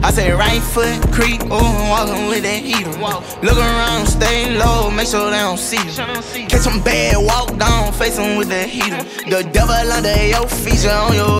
I say right foot creep, ooh, I'm walking with that heater. Look around, stay low, make sure they don't see you. Catch them bad, walk down, face them with that heater. The devil under your feet, on your